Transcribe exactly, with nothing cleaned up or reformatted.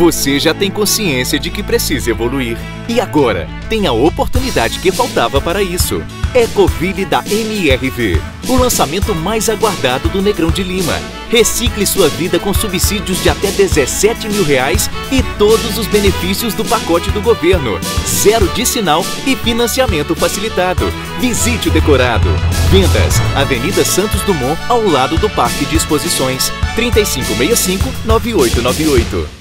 Você já tem consciência de que precisa evoluir. E agora, tem a oportunidade que faltava para isso. Ecoville da M R V, o lançamento mais aguardado do Negrão de Lima. Recicle sua vida com subsídios de até dezessete mil reais e todos os benefícios do pacote do governo. Zero de sinal e financiamento facilitado. Visite o decorado. Vendas, Avenida Santos Dumont, ao lado do Parque de Exposições. trinta e cinco sessenta e cinco, noventa e oito noventa e oito.